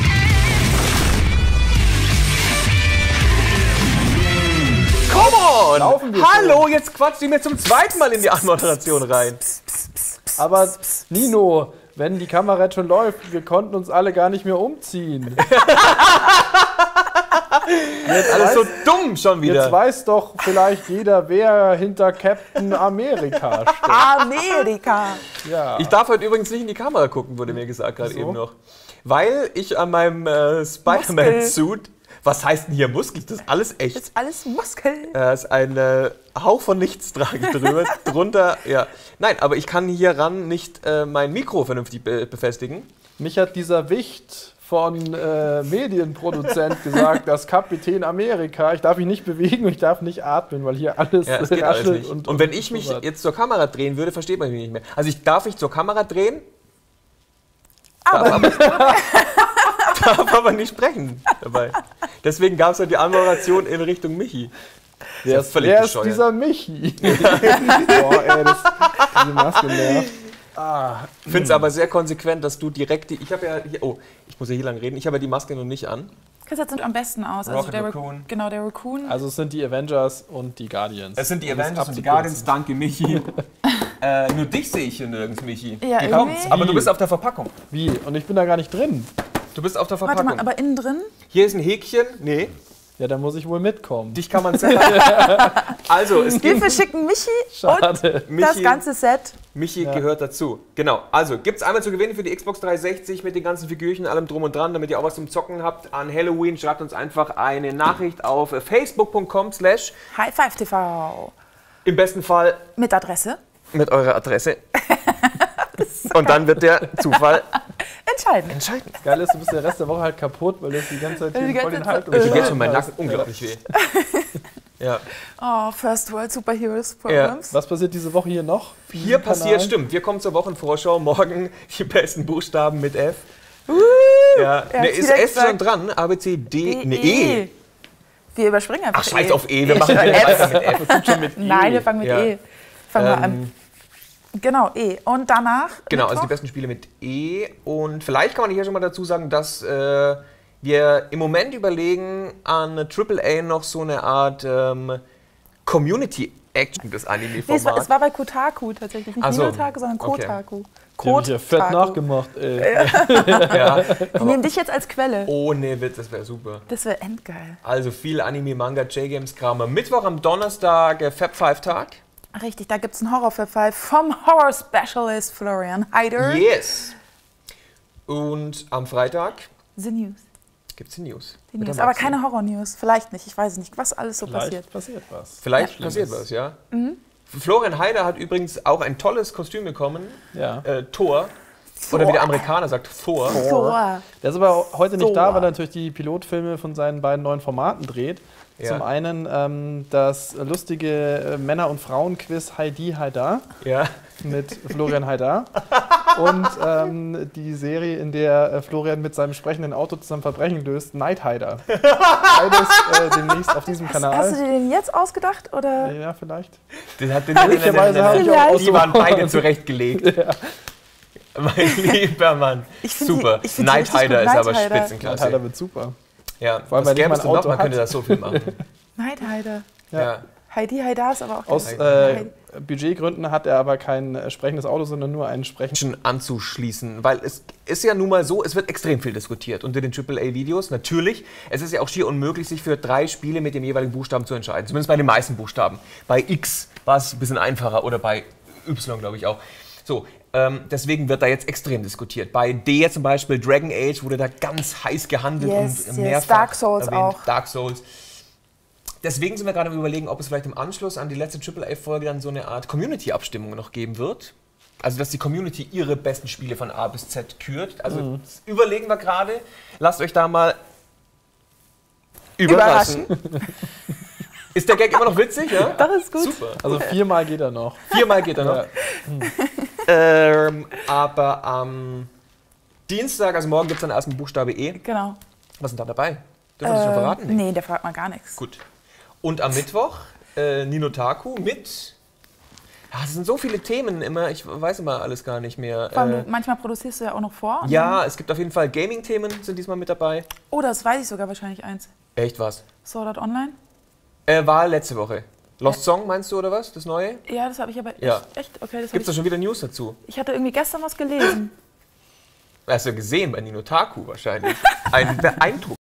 Come on! Laufen wir Hallo, jetzt quatscht sie mir zum zweiten Mal in die Anmoderation rein. Aber Nino, wenn die Kamera jetzt schon läuft, wir konnten uns alle gar nicht mehr umziehen. Alles so dumm schon Jetzt wieder. weiß doch vielleicht jeder, wer hinter Captain America steht. Amerika. Ja. Ich darf heute übrigens nicht in die Kamera gucken, wurde mir gesagt gerade Wieso? eben noch. Weil ich an meinem Spider-Man-Suit, was heißt denn hier Muskel? Das ist alles echt. Das ist alles Muskel. Da ist ein Hauch von nichts drunter. Ja. Nein, aber ich kann hier ran nicht mein Mikro vernünftig befestigen. Mich hat dieser Wicht von Medienproduzent gesagt, dass Kapitän Amerika, ich darf mich nicht bewegen und ich darf nicht atmen, weil hier alles Ja, das geht alles raschelt. nicht. Und wenn ich mich jetzt zur Kamera drehen würde, versteht man mich nicht mehr. Also ich darf mich zur Kamera drehen, Aber darf aber nicht sprechen dabei. Deswegen gab es ja die Anmoderation in Richtung Michi. wer ist völlig wer ist bescheuert. dieser Michi? Boah, ey, diese Maske nervt. Ich finde es aber sehr konsequent, dass du direkt die... Ich habe ja hier... Oh, ich muss ja hier lang reden. Ich habe ja die Maske noch nicht an. das sieht am besten aus. Rocket der Raccoon. Genau, der Raccoon. Also es sind die Avengers und die Guardians. Es sind die Um es Avengers und die abzukürzen. Guardians. Danke, Michi. Nur dich sehe ich hier nirgends, Michi. Ja, Hier kommt's. irgendwie. Aber du bist auf der Verpackung. Wie? Und ich bin da gar nicht drin. Du bist auf der Warte Verpackung. mal, aber innen drin? Hier ist ein Häkchen. Nee, Ja, dann muss ich wohl mitkommen. dich kann man selber... Also, es Wir gibt... verschicken Michi Schade. und das ganze Set. Michi gehört dazu. Genau. Also, gibt es einmal zu gewinnen für die Xbox 360 mit den ganzen Figürchen, allem drum und dran, damit ihr auch was zum Zocken habt an Halloween. Schreibt uns einfach eine Nachricht auf facebook.com/ High Five TV. im besten Fall Mit Adresse. mit eurer Adresse. Und dann wird der Zufall Entscheiden. entscheiden. Geil ist, du bist der Rest der Woche halt kaputt, weil du die ganze Zeit Die hier voll ganze den Halt Zeit- Mir geht schon mein Nacken unglaublich weh. Ja. Oh, First World Superheroes Programs. Was passiert diese Woche hier noch? Hier Im passiert, Kanal? stimmt, wir kommen zur Wochenvorschau. Morgen die besten Buchstaben mit F. Ja, Er ne, hat's ist wieder F schon gesagt. dran? A, B, C, D, ne, E. Wir überspringen einfach Ach, scheiß auf E, wir machen F. weiter mit F. Das schon mit Nein, wir fangen mit Ja. E. Fangen wir an. Genau, E. Und danach? Genau, also die Mittwoch? besten Spiele mit E. Und vielleicht kann man hier schon mal dazu sagen, dass wir im Moment überlegen, an AAA noch so eine Art Community-Action des Nee, es Anime-Formats. war bei Kotaku tatsächlich. Nicht Ach so. Ninotaku, sondern Okay. Kotaku. Die haben mich ja fett Kotaku. nachgemacht, ey. Ja, Wir nehmen dich jetzt als Quelle. ohne Witz, das wäre super. Das wäre endgeil. Also viel Anime, Manga, J-Games-Kram. Am Mittwoch, am Donnerstag, Fab 5 Tag. Richtig, da gibt es einen Horror-Fall vom Horror-Specialist Florian Heider. Yes. Und am Freitag The News. gibt es die News. Die Mit News. der Aber Maxi. keine Horror-News. Vielleicht nicht, ich weiß es nicht, was alles so Vielleicht passiert. passiert was. Vielleicht Schlimmes. passiert was, ja. Florian Heider hat übrigens auch ein tolles Kostüm bekommen. Ja. Thor. Oder wie der Amerikaner sagt, Thor. Thor. Der ist aber heute nicht So. da, weil er natürlich die Pilotfilme von seinen beiden neuen Formaten dreht. Ja. Zum einen das lustige Männer- und Frauen-Quiz Heidi Haidar Ja. mit Florian Haidar und die Serie, in der Florian mit seinem sprechenden Auto zusammen Verbrechen löst, Night Haidar. Beides demnächst auf diesem Hast du Kanal. dir den jetzt ausgedacht? Oder? Ja, vielleicht. Den hat den Möglicherweise habe ich auch Die waren beide ausgebaut. zurechtgelegt. Ja. Mein lieber Mann. Ich find Super. die- ich find die Night richtig Hider gut. ist aber Night Hider. Night Spitzenklasse. Haidar wird super. Ja, Vor allem, was weil gäbe nicht es mein denn noch? Auto Man könnte hat. das so viel machen. Night Hider. Ja. Heidi Haidar ist aber auch Aus geil. Budgetgründen hat er aber kein sprechendes Auto, sondern nur ein sprechendes. Menschen anzuschließen, weil es ist ja nun mal so, es wird extrem viel diskutiert unter den AAA-Videos, natürlich. Es ist ja auch schier unmöglich, sich für 3 Spiele mit dem jeweiligen Buchstaben zu entscheiden, zumindest bei den meisten Buchstaben. Bei X war es ein bisschen einfacher oder bei Y, glaube ich auch. So, deswegen wird da jetzt extrem diskutiert. Bei D zum Beispiel, Dragon Age, wurde da ganz heiß gehandelt Yes, und yes. mehrfach Dark Souls erwähnt. auch. Dark Souls. Deswegen sind wir gerade am Überlegen, ob es vielleicht im Anschluss an die letzte AAA-Folge dann so eine Art Community-Abstimmung noch geben wird. Also, dass die Community ihre besten Spiele von A bis Z kürt. Also, das überlegen wir gerade. Lasst euch da mal überraschen. Ist der Gag immer noch witzig? Ja? Das ist gut. Super. Also 4-mal geht er noch. 4-mal geht er noch. Ja. Aber am Dienstag, also morgen, gibt es dann erst einen Buchstabe E. Genau. Was ist denn da dabei? Dürfen wir das schon verraten? Nee, der fragt mal gar nichts. Gut. Und am Mittwoch Ninotaku mit. Ja, es sind so viele Themen immer, ich weiß immer alles gar nicht mehr. Vor allem, manchmal produzierst du ja auch noch vor. und dann- Ja, es gibt auf jeden Fall Gaming-Themen, sind diesmal mit dabei. Oh, das weiß ich sogar wahrscheinlich eins. Echt was? Sword Art Online? War letzte Woche. Lost Song meinst du oder was? Das neue? Ja, das habe ich aber Ja. echt. Okay, das hab Gibt es da ich, schon wieder News dazu? ich hatte irgendwie gestern was gelesen. Hast du gesehen bei Ninotaku wahrscheinlich. Ein Eindruck.